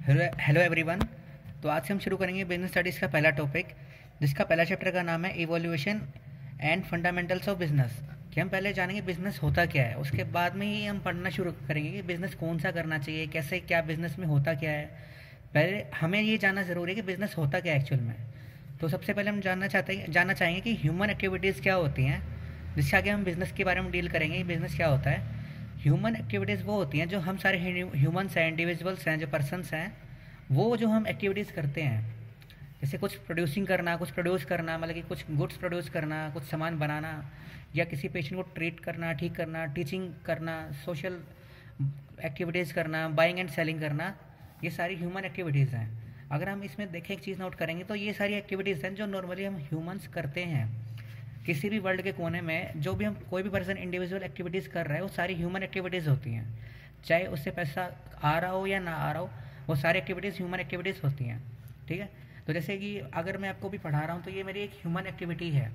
Hello everyone. तो आज से हम शुरू करेंगे बिजनेस स्टडीज़ का पहला टॉपिक, जिसका पहला चैप्टर का नाम है evolution and fundamentals of business. कि हम पहले जानेंगे बिजनेस होता क्या है, उसके बाद में ही हम पढ़ना शुरू करेंगे कि बिजनेस कौन सा करना चाहिए, कैसे क्या बिजनेस में होता क्या है। पहले हमें ये जानना ज़रूरी है कि बिजनेस होता क्या है एक्चुअल में। तो सबसे पहले हम जानना चाहेंगे कि ह्यूमन एक्टिविटीज़ क्या होती हैं, जिसके आगे हम बिज़नेस के बारे में डील करेंगे बिज़नेस क्या होता है। ह्यूमन एक्टिविटीज़ वो होती हैं जो हम सारे ह्यूमन्स हैं, इंडिविजुअल्स हैं, जो पर्सनस हैं, वो जो हम एक्टिविटीज़ करते हैं, जैसे कुछ प्रोड्यूसिंग करना, कुछ प्रोड्यूस करना, मतलब कि कुछ गुड्स प्रोड्यूस करना, कुछ सामान बनाना, या किसी पेशेंट को ट्रीट करना, ठीक करना, टीचिंग करना, सोशल एक्टिविटीज़ करना, बाइंग एंड सेलिंग करना, ये सारी ह्यूमन एक्टिविटीज़ हैं। अगर हम इसमें देखें, एक चीज़ नोट करेंगे तो ये सारी एक्टिविटीज़ हैं जो नॉर्मली हम ह्यूमंस करते हैं। किसी भी वर्ल्ड के कोने में जो भी हम कोई भी पर्सन इंडिविजुअल एक्टिविटीज़ कर रहा है, वो सारी ह्यूमन एक्टिविटीज़ होती हैं। चाहे उससे पैसा आ रहा हो या ना आ रहा हो, वो सारी एक्टिविटीज़ ह्यूमन एक्टिविटीज़ होती हैं। ठीक है। तो जैसे कि अगर मैं आपको भी पढ़ा रहा हूँ तो ये मेरी एक ह्यूमन एक्टिविटी है।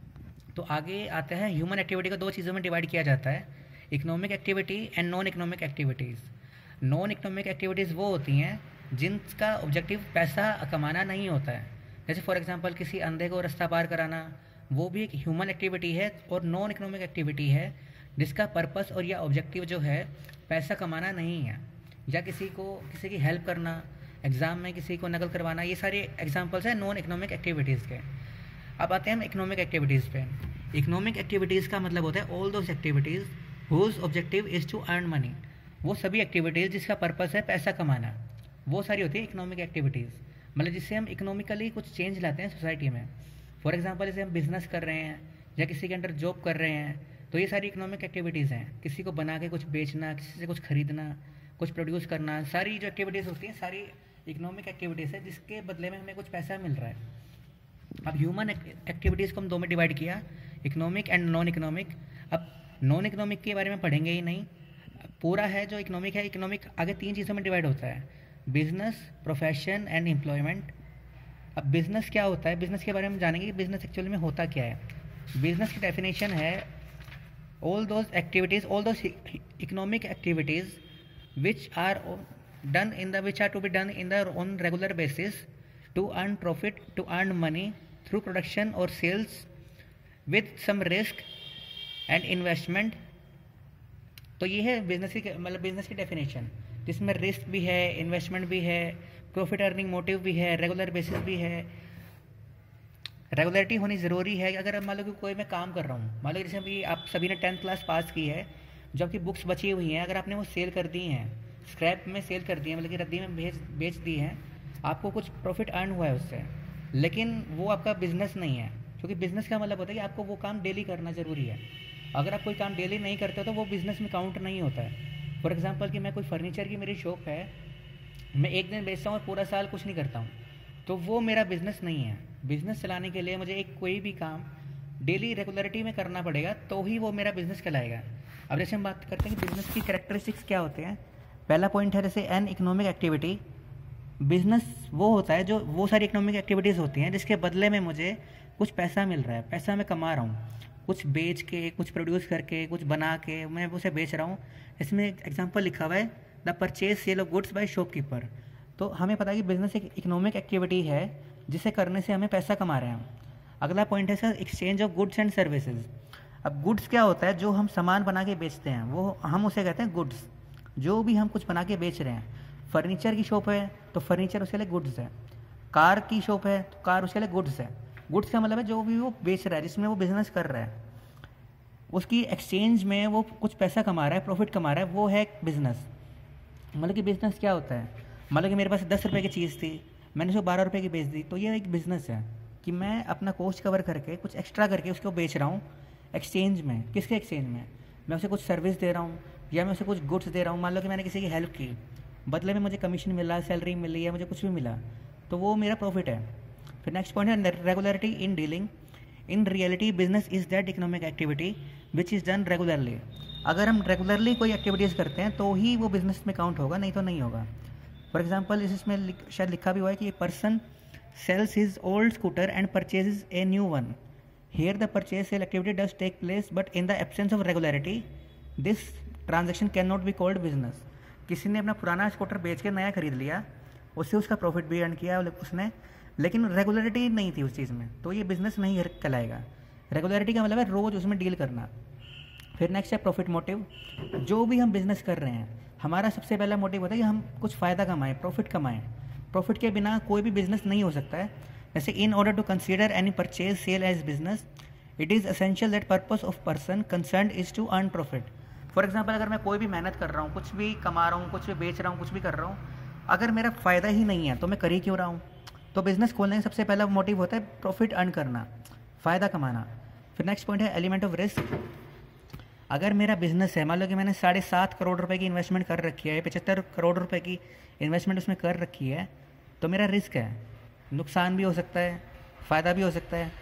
तो आगे आता है, ह्यूमन एक्टिविटी को दो चीज़ों में डिवाइड किया जाता है, economic activity and non economic activities. Non economic activities वो होती हैं जिनका ऑब्जेक्टिव पैसा कमाना नहीं होता है। जैसे फॉर एग्जांपल किसी अंधे को रास्ता पार कराना, वो भी एक ह्यूमन एक्टिविटी है और नॉन इकोनॉमिक एक्टिविटी है, जिसका पर्पस और या ऑब्जेक्टिव जो है पैसा कमाना नहीं है। या किसी की हेल्प करना, एग्ज़ाम में किसी को नकल करवाना, ये सारे एग्जांपल्स हैं नॉन इकोनॉमिक एक्टिविटीज़ के। अब आते हैं हम इकोनॉमिक एक्टिविटीज़ पे। इकोनॉमिक एक्टिविटीज़ का मतलब होता है all those activities whose objective is to earn money. वो सभी एक्टिविटीज़ जिसका पर्पस है पैसा कमाना, वो सारी होती है इकोनॉमिक एक्टिविटीज़। मतलब जिससे हम इकोनॉमिकली कुछ चेंज लाते हैं सोसाइटी में। फॉर एग्जांपल जैसे हम बिज़नेस कर रहे हैं या किसी के अंडर जॉब कर रहे हैं, तो ये सारी इकोनॉमिक एक्टिविटीज़ हैं। किसी को बना के कुछ बेचना, किसी से कुछ ख़रीदना, कुछ प्रोड्यूस करना, सारी जो एक्टिविटीज़ होती हैं सारी इकोनॉमिक एक्टिविटीज़ है, जिसके बदले में हमें कुछ पैसा मिल रहा है। अब ह्यूमन एक्टिविटीज़ को हम दो में डिवाइड किया, इकोनॉमिक एंड नॉन इकोनॉमिक। अब नॉन इकोनॉमिक के बारे में पढ़ेंगे ही नहीं, पूरा है जो इकोनॉमिक है। इकोनॉमिक आगे तीन चीज़ों में डिवाइड होता है, बिजनेस, प्रोफेशन एंड एम्प्लॉयमेंट। अब बिज़नेस क्या होता है, बिज़नेस के बारे में जानेंगे कि बिज़नेस एक्चुअली में होता क्या है। बिज़नेस की डेफिनेशन है all those activities, all those economic activities which are to be done in the on regular basis to earn profit, to earn money through production or sales with some risk and investment। तो ये है business की, मतलब business की definition, जिसमें risk भी है, investment भी है, प्रॉफिट अर्निंग मोटिव भी है, रेगुलर बेसिस भी है। रेगुलरिटी होनी ज़रूरी है। अगर मान लो कि कोई मैं काम कर रहा हूँ, मान लो जैसे अभी आप सभी ने 10th क्लास पास की है, जो आपकी बुक्स बची हुई हैं, अगर आपने वो सेल कर दी हैं, स्क्रैप में सेल कर दी है, मतलब कि रद्दी में बेच दी हैं, आपको कुछ प्रॉफिट अर्न हुआ है उससे, लेकिन वो आपका बिजनेस नहीं है। क्योंकि बिजनेस का मतलब होता है कि आपको वो काम डेली करना ज़रूरी है। अगर आप कोई काम डेली नहीं करते तो वो बिज़नेस में काउंट नहीं होता है। फॉर एग्जाम्पल कि मैं कोई फर्नीचर की मेरी शॉप है, मैं एक दिन बेचता हूँ और पूरा साल कुछ नहीं करता हूँ, तो वो मेरा बिज़नेस नहीं है। बिज़नेस चलाने के लिए मुझे एक कोई भी काम डेली रेगुलरिटी में करना पड़ेगा, तो ही वो मेरा बिज़नेस कहलाएगा। अब जैसे हम बात करते हैं कि बिज़नेस की कैरेक्टरिस्टिक्स क्या होते हैं। पहला पॉइंट है जैसे एन इकोनॉमिक एक्टिविटी। बिज़नेस वो होता है जो वो सारी इकोनॉमिक एक्टिविटीज़ होती हैं जिसके बदले में मुझे कुछ पैसा मिल रहा है, पैसा मैं कमा रहा हूँ, कुछ बेच के, कुछ प्रोड्यूस करके, कुछ बना के मैं उसे बेच रहा हूँ। इसमें एक एग्जांपल लिखा हुआ है, the purchase sale of goods by shopkeeper. तो हमें पता है कि बिज़नेस एक इकोनॉमिक एक्टिविटी है जिसे करने से हमें पैसा कमा रहे हैं। अगला पॉइंट है sir exchange of goods and services. अब गुड्स क्या होता है, जो हम सामान बना के बेचते हैं, वो हम उसे कहते हैं गुड्स। जो भी हम कुछ बना के बेच रहे हैं, फर्नीचर की शॉप है तो फर्नीचर उसके लिए गुड्स है, कार की शॉप है तो कार उसके लिए गुड्स है। गुड्स का मतलब है जो भी वो बेच रहा है, जिसमें वो बिज़नेस कर रहा है, उसकी एक्सचेंज में वो कुछ पैसा कमा रहा है, प्रॉफिट कमा रहा है, वो है बिज़नेस। मतलब कि बिज़नेस क्या होता है, मतलब कि मेरे पास 10 रुपये की चीज़ थी, मैंने उसको 12 रुपये की बेच दी, तो ये एक बिज़नेस है कि मैं अपना कॉस्ट कवर करके कुछ एक्स्ट्रा करके उसको बेच रहा हूँ एक्सचेंज में। किसके एक्सचेंज में, मैं उसे कुछ सर्विस दे रहा हूँ या मैं उसे कुछ गुड्स दे रहा हूँ। मान लो कि मैंने किसी की हेल्प की, बदले में मुझे कमीशन मिला, सैलरी मिली या मुझे कुछ भी मिला, तो वो मेरा प्रॉफिट है। फिर नेक्स्ट पॉइंट है regularity in dealing. In reality business is that economic activity which is done regularly. अगर हम रेगुलरली कोई एक्टिविटीज़ करते हैं तो ही वो बिज़नेस में काउंट होगा, नहीं तो नहीं होगा। फॉर एग्जाम्पल इसमें शायद लिखा भी हुआ है कि person sells his old scooter and purchases a new one. Here the purchase sale activity does take place, but in the absence of regularity, this transaction cannot be called business. किसी ने अपना पुराना स्कूटर बेच के नया खरीद लिया, उससे उसका प्रॉफिट भी अर्न किया उसने, लेकिन रेगुलरिटी नहीं थी उस चीज़ में, तो ये बिज़नेस नहीं कहलाएगा। रेगुलरिटी का मतलब है रोज़ उसमें डील करना। फिर नेक्स्ट है प्रॉफिट मोटिव। जो भी हम बिज़नेस कर रहे हैं, हमारा सबसे पहला मोटिव होता है कि हम कुछ फ़ायदा कमाएं, प्रॉफिट कमाएं। प्रॉफिट के बिना कोई भी बिज़नेस नहीं हो सकता है। जैसे in order to consider any purchase sale as business, it is essential that purpose of person concern is to earn profit. For example, अगर मैं कोई भी मेहनत कर रहा हूँ, कुछ भी कमा रहा हूँ, कुछ भी बेच रहा हूँ, कुछ भी कर रहा हूँ, अगर मेरा फ़ायदा ही नहीं है तो मैं कर ही क्यों रहा हूँ। तो बिज़नेस खोलने का सबसे पहला मोटिव होता है प्रॉफिट अर्न करना, फ़ायदा कमाना। फिर नेक्स्ट पॉइंट है एलिमेंट ऑफ रिस्क। अगर मेरा बिज़नेस है, मान लो कि मैंने 7.5 करोड़ रुपए की इन्वेस्टमेंट कर रखी है, 75 करोड़ रुपए की इन्वेस्टमेंट उसमें कर रखी है, तो मेरा रिस्क है, नुकसान भी हो सकता है, फ़ायदा भी हो सकता है।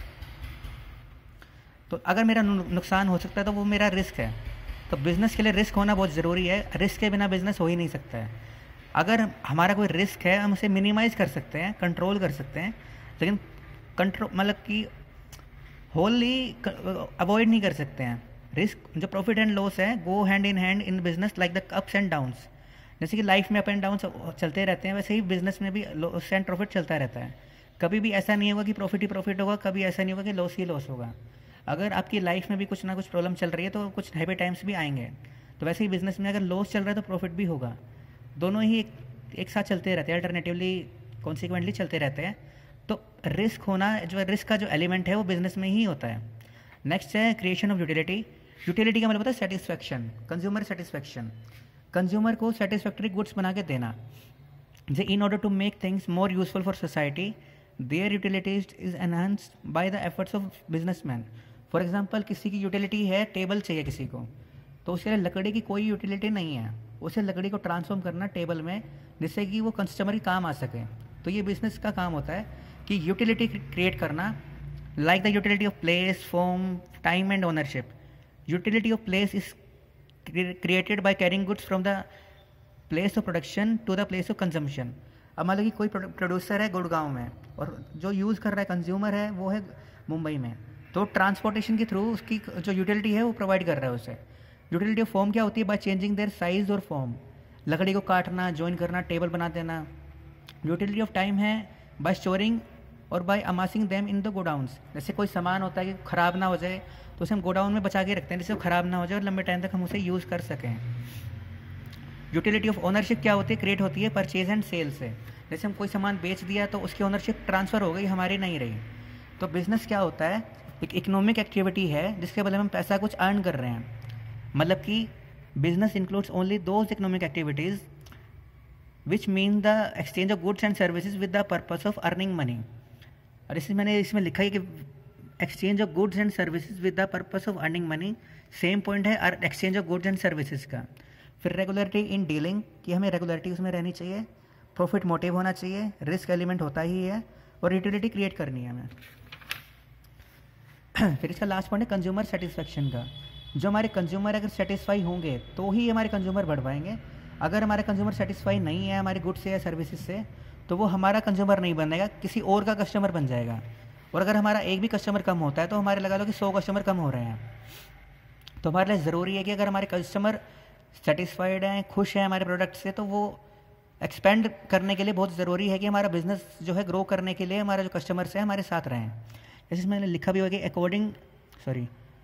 तो अगर मेरा नुकसान हो सकता है तो वो मेरा रिस्क है। तो बिज़नेस के लिए रिस्क होना बहुत ज़रूरी है। रिस्क के बिना बिज़नेस हो ही नहीं सकता है। अगर हमारा कोई रिस्क है, हम उसे मिनिमाइज़ कर सकते हैं, कंट्रोल कर सकते हैं, लेकिन कंट्रोल मतलब कि होली अवॉइड नहीं कर सकते हैं। रिस्क, जो प्रॉफिट एंड लॉस है, go hand in business like the ups and downs. जैसे कि लाइफ में अप एंड डाउन चलते रहते हैं, वैसे ही बिजनेस में भी लॉस एंड प्रॉफिट चलता रहता है। कभी भी ऐसा नहीं होगा कि प्रॉफिट ही प्रॉफिट होगा, कभी ऐसा नहीं होगा कि लॉस ही लॉस होगा। अगर आपकी लाइफ में भी कुछ ना कुछ प्रॉब्लम चल रही है तो कुछ हैप्पी टाइम्स भी आएंगे। तो वैसे ही बिजनेस में अगर लॉस चल रहा है तो प्रॉफिट भी होगा। दोनों ही एक साथ चलते रहते हैं, अल्टरनेटिवली कॉन्सिक्वेंटली चलते रहते हैं। तो रिस्क होना, जो रिस्क का जो एलिमेंट है वो बिजनेस में ही होता है। नेक्स्ट है क्रिएशन ऑफ यूटिलिटी। यूटिलिटी का मतलब होता है सेटिस्फैक्शन, कंज्यूमर सेटिस्फैक्शन। कंज्यूमर को सेटिस्फैक्टरी गुड्स बना के देना। जे in order to make things more useful for society, their utility is enhanced by the efforts of businessman. For example, किसी की यूटिलिटी है, टेबल चाहिए किसी को, तो उसके लिए लकड़ी की कोई यूटिलिटी नहीं है, उसे लकड़ी को ट्रांसफॉर्म करना टेबल में, जिससे कि वो कस्टमर के काम आ सके। तो ये बिजनेस का काम होता है कि यूटिलिटी क्रिएट करना, like the utility of place, form, time and ownership. Utility of place is created by carrying goods from the place of production to the place of consumption. अब मान लो कि कोई प्रोड्यूसर है गुड़गांव में और जो यूज़ कर रहा है कंज्यूमर है वो है मुंबई में, तो ट्रांसपोर्टेशन के थ्रू उसकी जो यूटिलिटी है वो प्रोवाइड कर रहा है उसे। यूटिलिटी ऑफ फॉर्म क्या होती है? बाय चेंजिंग देयर साइज और फॉर्म, लकड़ी को काटना, ज्वाइन करना, टेबल बना देना। यूटिलिटी ऑफ टाइम है बाय स्टोरिंग और by amassing them in the godowns. जैसे कोई सामान होता है कि ख़राब ना हो जाए तो उसे हम गोडाउन में बचा के रखते हैं जिससे वो ख़राब ना हो जाए और लंबे टाइम तक हम उसे यूज़ कर सकें। यूटिलिटी ऑफ ओनरशिप क्या होती है? क्रिएट होती है परचेज एंड सेल से। जैसे हम कोई सामान बेच दिया तो उसकी ओनरशिप ट्रांसफ़र हो गई, हमारी नहीं रही। तो बिज़नेस क्या होता है? एक इकोनॉमिक एक्टिविटी है जिसके बदले में हम पैसा कुछ अर्न कर रहे हैं। मतलब कि business includes only those economic activities which mean the exchange of goods and services with the purpose of earning money. और इसमें मैंने लिखा है कि exchange of goods and services with the purpose of earning money, same point है exchange of goods and services का। फिर regularity in dealing, कि हमें रेगुलरिटी उसमें रहनी चाहिए, प्रॉफिट मोटिव होना चाहिए, रिस्क एलिमेंट होता ही है, और यूटिलिटी क्रिएट करनी है हमें। फिर इसका लास्ट पॉइंट है कंज्यूमर सेटिस्फेक्शन का। जो हमारे कंज्यूमर अगर सेटिस्फाई होंगे तो ही हमारे कंज्यूमर बढ़ पाएंगे। अगर हमारे कंज्यूमर सेटिस्फाई नहीं है हमारी गुड्स से या सर्विसेज से, तो वो हमारा कंज्यूमर नहीं बनेगा, किसी और का कस्टमर बन जाएगा। और अगर हमारा एक भी कस्टमर कम होता है तो हमारे लगा लो कि 100 कस्टमर कम हो रहे हैं। तो हमारे लिए ज़रूरी है कि अगर हमारे कस्टमर सेटिस्फाइड हैं, खुश हैं हमारे प्रोडक्ट से, तो वो एक्सपेंड करने के लिए बहुत ज़रूरी है कि हमारा बिजनेस जो है ग्रो करने के लिए हमारा जो कस्टमर्स हैं हमारे साथ रहें। जैसे मैंने लिखा भी होगा कि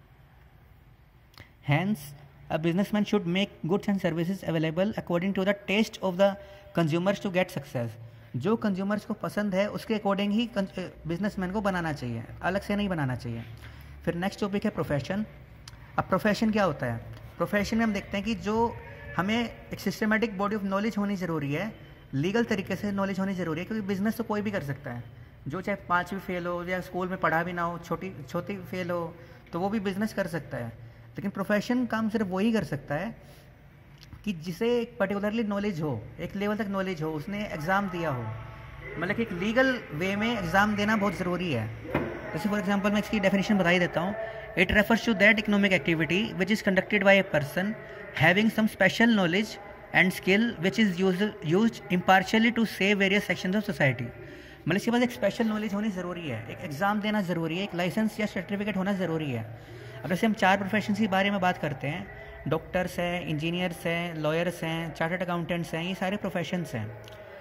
hence a businessman should make goods and services available according to the taste of the consumers to get success। जो कंज्यूमर्स को पसंद है उसके अकॉर्डिंग ही बिजनेसमैन को बनाना चाहिए, अलग से नहीं बनाना चाहिए। फिर नेक्स्ट टॉपिक है प्रोफेशन। अब प्रोफेशन क्या होता है? प्रोफेशन में हम देखते हैं कि जो हमें एक सिस्टमेटिक बॉडी ऑफ नॉलेज होनी ज़रूरी है, लीगल तरीके से नॉलेज होनी ज़रूरी है, क्योंकि बिजनेस तो कोई भी कर सकता है। जो चाहे 5वीं फेल हो या स्कूल में पढ़ा भी ना हो, छोटी फेल हो, तो वो भी बिजनेस कर सकता है। लेकिन प्रोफेशन काम सिर्फ वही कर सकता है कि जिसे एक पर्टिकुलरली नॉलेज हो, एक लेवल तक नॉलेज हो, उसने एग्ज़ाम दिया हो, मतलब कि एक लीगल वे में एग्ज़ाम देना बहुत ज़रूरी है। जैसे फॉर एग्जांपल मैं इसकी डेफिनेशन बता ही देता हूँ। It refers to that economic activity which is conducted by a person having some special knowledge and skill which is used impartially to serve various sections of society. मतलब इसके पास एक special knowledge होनी ज़रूरी है, एक एग्ज़ाम देना ज़रूरी है, एक लाइसेंस या सर्टिफिकेट होना ज़रूरी है। अब जैसे हम 4 प्रोफेशन के बारे में बात करते हैं, डॉक्टर्स हैं, इंजीनियर्स हैं, लॉयर्स हैं, चार्टर्ड अकाउंटेंट्स हैं, ये सारे प्रोफेशंस हैं।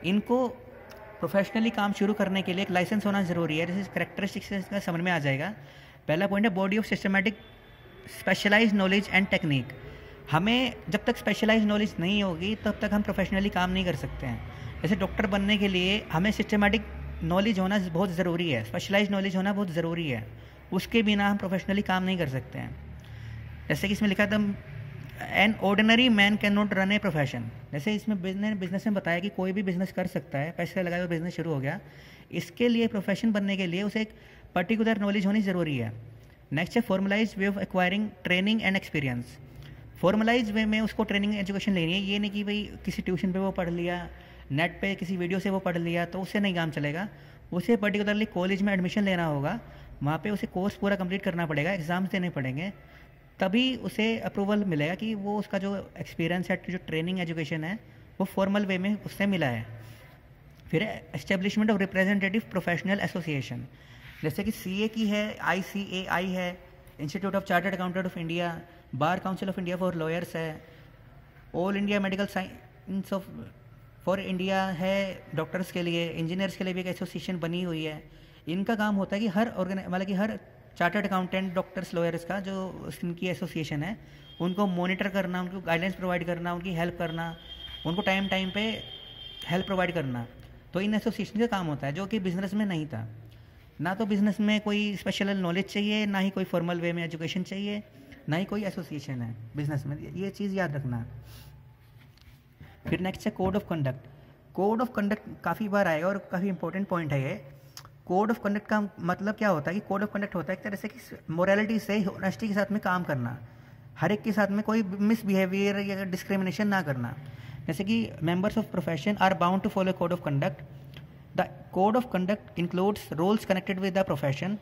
इनको प्रोफेशनली काम शुरू करने के लिए एक लाइसेंस होना ज़रूरी है। जैसे करेक्टरिस्टिक्स इसका समझ में आ जाएगा। पहला पॉइंट है body of systematic specialize knowledge and technique. हमें जब तक स्पेशलाइज नॉलेज नहीं होगी तब तक हम प्रोफेशनली काम नहीं कर सकते हैं। जैसे डॉक्टर बनने के लिए हमें सिस्टमेटिक नॉलेज होना बहुत ज़रूरी है, स्पेशलाइज नॉलेज होना बहुत ज़रूरी है, उसके बिना हम प्रोफेशनली काम नहीं कर सकते हैं। जैसे कि इसमें लिखा था an ordinary man can not run a profession. जैसे इसमें बिजनेस में बताया कि कोई भी बिजनेस कर सकता है, पैसे लगाए और बिजनेस शुरू हो गया। इसके लिए प्रोफेशन बनने के लिए उसे एक पर्टिकुलर नॉलेज होनी ज़रूरी है। नेक्स्ट है formalize way of acquiring training and experience. Formalize way में उसको ट्रेनिंग एजुकेशन लेनी है। ये नहीं कि भाई किसी ट्यूशन पे वो पढ़ लिया, नेट पे किसी वीडियो से वो पढ़ लिया तो उससे नहीं काम चलेगा। उसे पर्टिकुलरली कॉलेज में एडमिशन लेना होगा, वहाँ पे उसे कोर्स पूरा कंप्लीट करना पड़ेगा, एग्ज़ाम्स देने पड़ेंगे, तभी उसे अप्रूवल मिलेगा कि वो उसका जो एक्सपीरियंस है, जो ट्रेनिंग एजुकेशन है वो फॉर्मल वे में उससे मिला है। फिर establishment of representative professional association. जैसे कि सीए की है ICAI है, institute of chartered accountant of India, bar council of India for lawyers है, all India medical science of for India है डॉक्टर्स के लिए, इंजीनियर्स के लिए भी एक एसोसिएशन बनी हुई है। इनका काम होता है कि मतलब कि हर चार्टर्ड अकाउंटेंट, डॉक्टर्स, लॉयर्स का जो इनकी एसोसिएशन है उनको मॉनिटर करना, उनको गाइडेंस प्रोवाइड करना, उनकी हेल्प करना, उनको टाइम टाइम पे हेल्प प्रोवाइड करना। तो इन एसोसिएशन का काम होता है, जो कि बिज़नेस में नहीं था। ना तो बिज़नेस में कोई स्पेशल नॉलेज चाहिए, ना ही कोई फॉर्मल वे में एजुकेशन चाहिए, ना ही कोई एसोसिएशन है बिज़नेस में। ये चीज़ याद रखना। फिर नेक्स्ट है code of conduct. Code of conduct काफ़ी बार आएगा और काफ़ी इंपॉर्टेंट पॉइंट है ये। कोड ऑफ कंडक्ट का मतलब क्या होता है कि कोड ऑफ कंडक्ट होता है एक तरह से कि मोरालिटी से, ऑनेस्टी के साथ में काम करना, हर एक के साथ में कोई मिसबिहेवियर या डिस्क्रिमिनेशन ना करना। जैसे कि members of profession are bound to follow code of conduct. The code of conduct includes rules connected with the profession,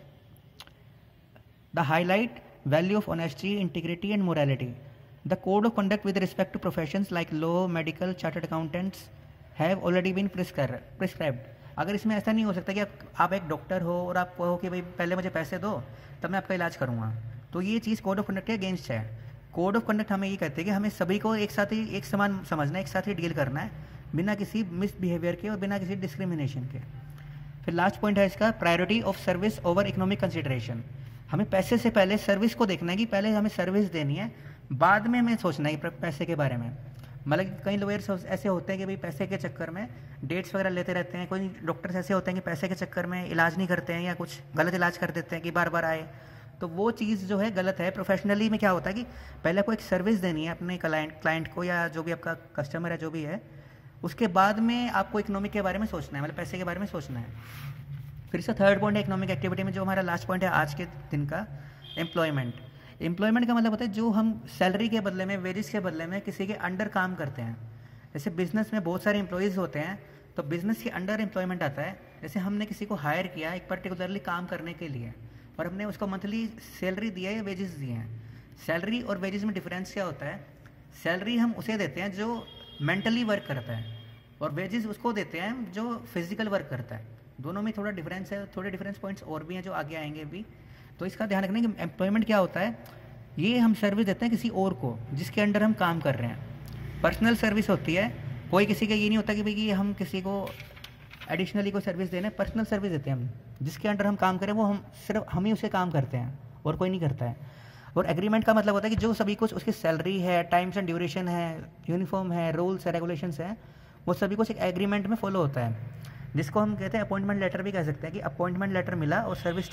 the highlight value of honesty, integrity and morality. The code of conduct with respect to professions like law, medical, chartered accountants have already been prescribed. अगर इसमें ऐसा नहीं हो सकता कि आप एक doctor हो और आप कहो कि भाई पहले मुझे पैसे दो तब मैं आपका इलाज करूँगा, तो ये चीज़ कोड ऑफ कंडक्ट के अगेंस्ट है। कोड ऑफ कंडक्ट हमें ये कहते हैं कि हमें सभी को एक साथ ही, एक समान समझना है, एक साथ ही डील करना है, बिना किसी मिसबिहेवियर के और बिना किसी डिस्क्रिमिनेशन के। फिर लास्ट पॉइंट है इसका priority of service over economic consideration. हमें पैसे से पहले सर्विस को देखना है कि पहले हमें सर्विस देनी है, बाद में हमें सोचना है पैसे के बारे में। मतलब कई लॉयर्स ऐसे होते हैं कि भाई पैसे के चक्कर में डेट्स वगैरह लेते रहते हैं। कोई डॉक्टर्स ऐसे होते हैं कि पैसे के चक्कर में इलाज नहीं करते हैं या कुछ गलत इलाज कर देते हैं कि बार बार आए, तो वो चीज़ जो है गलत है। प्रोफेशनली में क्या होता है कि पहले आपको एक सर्विस देनी है अपने क्लाइंट को या जो भी आपका कस्टमर है, जो भी है, उसके बाद में आपको इकोनॉमिक के बारे में सोचना है, मतलब पैसे के बारे में सोचना है। फिर इसका थर्ड पॉइंट है इकोनॉमिक एक्टिविटी में, जो हमारा लास्ट पॉइंट है आज के दिन का, एम्प्लॉयमेंट। एम्प्लॉयमेंट का मतलब होता है जो हम सैलरी के बदले में, वेजेस के बदले में किसी के अंडर काम करते हैं। जैसे बिजनेस में बहुत सारे एम्प्लॉयज़ होते हैं, तो बिजनेस के अंडर एम्प्लॉयमेंट आता है। जैसे हमने किसी को हायर किया एक पर्टिकुलरली काम करने के लिए और हमने उसको मंथली सैलरी दिया है या वेजेस दिए हैं। सैलरी और वेजेस में डिफरेंस क्या होता है? सैलरी हम उसे देते हैं जो मेंटली वर्क करता है और वेजेस उसको देते हैं जो फिजिकल वर्क करता है। दोनों में थोड़ा डिफरेंस है, थोड़े डिफरेंस पॉइंट्स और भी हैं जो आगे आएंगे भी, तो इसका ध्यान रखना कि एम्प्लॉयमेंट क्या होता है। ये हम सर्विस देते हैं किसी और को जिसके अंडर हम काम कर रहे हैं। पर्सनल सर्विस होती है, कोई किसी का ये नहीं होता कि भाई हम किसी को एडिशनली कोई सर्विस देना है। पर्सनल सर्विस देते हैं हम, जिसके अंडर हम काम करें वो सिर्फ हम ही उसे काम करते हैं और कोई नहीं करता है। और एग्रीमेंट का मतलब होता है कि जो सभी कुछ उसकी सैलरी है, टाइम्स एंड ड्यूरेशन है, यूनिफॉर्म है, रूल्स है, रेगुलेशंस है, वो सभी कुछ एक एग्रीमेंट में फॉलो होता है, जिसको हम कहते हैं अपॉइंटमेंट लेटर भी कह सकते हैं कि अपॉइंटमेंट लेटर मिला और सर्विस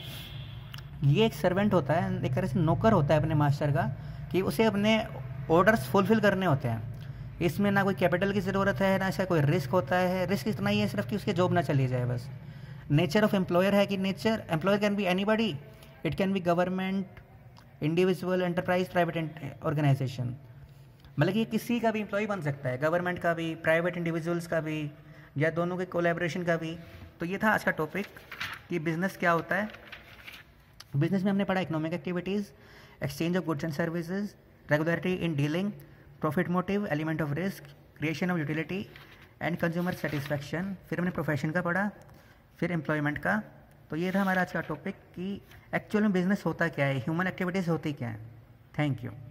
स्टार्ट। ये एक सर्वेंट होता है, एक तरह से नौकर होता है अपने मास्टर का, कि उसे अपने ऑर्डर्स फुलफिल करने होते हैं। इसमें ना कोई कैपिटल की ज़रूरत है, ना ऐसा कोई रिस्क होता है। रिस्क इतना ही है सिर्फ कि उसकी जॉब ना चली जाए बस। नेचर ऑफ एम्प्लॉयर है कि nature employer can be anybody, it can be government, individual, enterprise, private organisation. मतलब कि किसी का भी एम्प्लॉय बन सकता है, गवर्नमेंट का भी, प्राइवेट इंडिविजुअल्स का भी, या दोनों के कोलैबोरेशन का भी। तो ये था आज का टॉपिक कि बिज़नेस क्या होता है। बिज़नेस में हमने पढ़ा economic activities, exchange of goods and services, regularity in dealing, profit motive, element of risk, creation of utility and consumer satisfaction. फिर हमने प्रोफेशन का पढ़ा, फिर एम्प्लॉयमेंट का। तो ये था हमारा आज का टॉपिक कि एक्चुअल में बिज़नेस होता क्या है, ह्यूमन एक्टिविटीज़ होती क्या है। Thank you.